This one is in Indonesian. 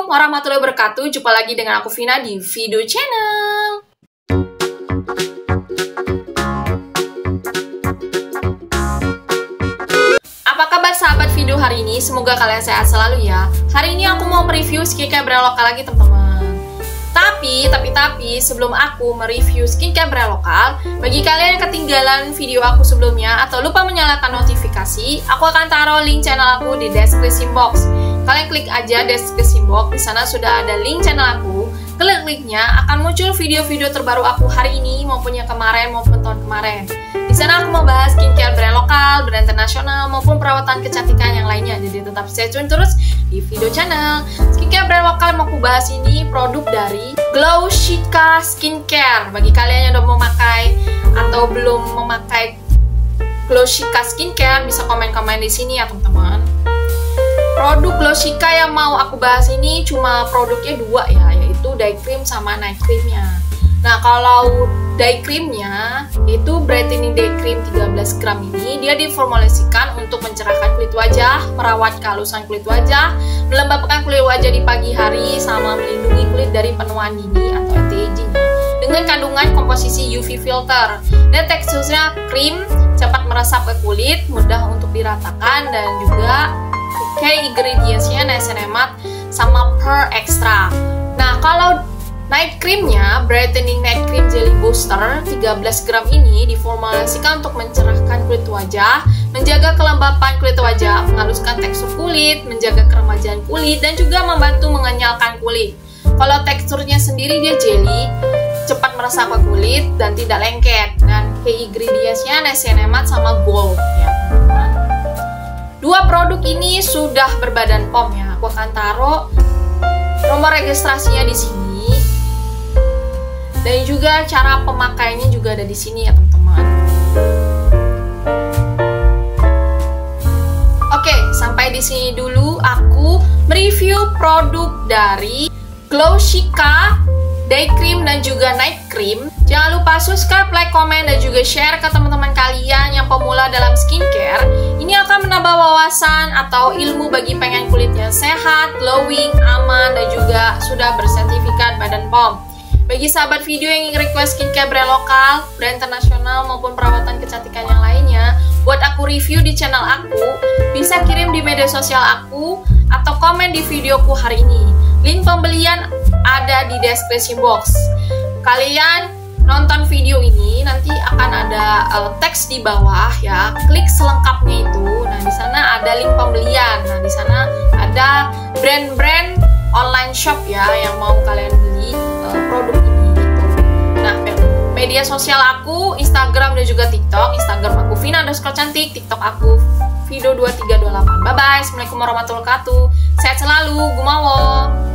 Assalamualaikum warahmatullahi wabarakatuh. Jumpa lagi dengan aku Vina di Video Channel. Apa kabar sahabat video hari ini? Semoga kalian sehat selalu ya. Hari ini aku mau mereview skincare brand lokal lagi teman-teman. Tapi sebelum aku mereview skincare brand lokal, bagi kalian yang ketinggalan video aku sebelumnya atau lupa menyalakan notifikasi, aku akan taruh link channel aku di deskripsi box. Kalian klik aja deskripsi box, di sana sudah ada link channel aku. Klik linknya akan muncul video-video terbaru aku hari ini maupun yang kemarin maupun tahun kemarin. Di sana aku membahas skincare brand lokal, brand internasional maupun perawatan kecantikan yang lainnya. Jadi tetap stay tune terus di video channel. Skincare brand lokal yang mau aku bahas ini produk dari Glow Chica Skincare. Bagi kalian yang udah memakai atau belum memakai Glow Chica Skincare, bisa komen-komen di sini ya teman-teman. Produk Glow Chica yang mau aku bahas ini cuma produknya dua ya, yaitu day cream sama night creamnya. Nah, kalau day creamnya itu brightening day cream 13 gram ini, dia diformulasikan untuk mencerahkan kulit wajah, merawat kehalusan kulit wajah, melembabkan kulit wajah di pagi hari, sama melindungi kulit dari penuaan dini atau anti-aging dengan kandungan komposisi UV filter. Dan teksturnya krim, cepat meresap ke kulit, mudah untuk diratakan, dan juga kayak ingredientsnya niacinamide sama pearl extra. Nah, kalau night creamnya, brightening night cream jelly booster 13 gram ini diformulasikan untuk mencerahkan kulit wajah, menjaga kelembapan kulit wajah, menghaluskan tekstur kulit, menjaga keremajan kulit, dan juga membantu mengenyalkan kulit. Kalau teksturnya sendiri dia jelly, cepat meresap ke kulit dan tidak lengket. Dan key ingredientsnya niacinamide sama gold ya teman-teman. Dua produk ini sudah berbadan POM ya. Aku akan taruh nomor registrasinya di sini. Dan juga cara pemakaiannya juga ada di sini ya teman-teman. Oke, sampai di sini dulu aku mereview produk dari Glow Chica Day Cream dan juga Night Cream. Jangan lupa subscribe, like, komen, dan juga share ke teman-teman kalian yang pemula dalam skincare. Ini akan menambah wawasan atau ilmu bagi pengen kulitnya sehat, glowing, aman, dan juga sudah bersertifikat badan POM. Bagi sahabat video yang ingin request skincare brand lokal, brand internasional, maupun perawatan kecantikan yang lainnya, buat aku review di channel aku, bisa kirim di media sosial aku, atau komen di videoku hari ini. Link pembelian ada di deskripsi box. Kalian nonton video ini, nanti akan ada teks di bawah ya. Klik selengkapnya itu. Nah, di sana ada link pembelian. Nah, di sana ada brand-brand online shop ya yang mau kalian beli produk ini gitu. Nah, media sosial aku, Instagram dan juga TikTok. Instagram aku Vina_cantik, TikTok aku Video2328. Bye bye. Assalamualaikum warahmatullahi wabarakatuh. Sehat selalu. Gumawo.